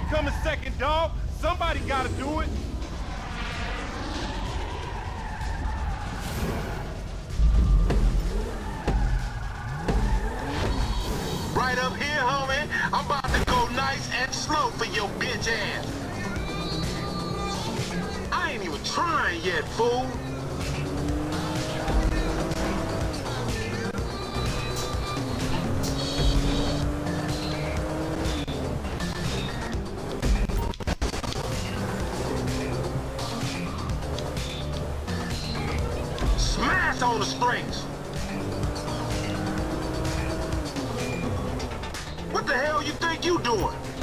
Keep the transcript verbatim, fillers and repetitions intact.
coming second, dog. Somebody gotta do it. Right up here, homie. I'm about to go nice and slow for your bitch ass. I ain't even trying yet, fool. Smash on the strings. What the hell you think you doing?